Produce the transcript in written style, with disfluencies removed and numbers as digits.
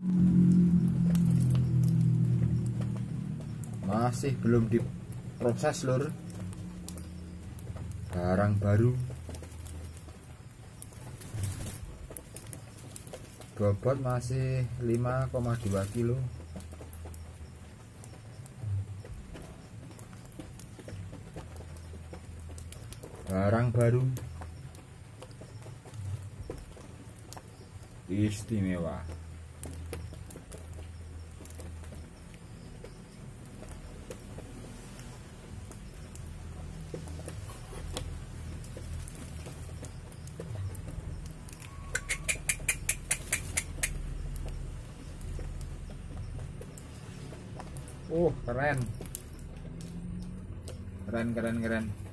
Masih belum diproses lur, barang baru, bobot masih 5,2 kilo. Barang baru istimewa. Keren. Keren.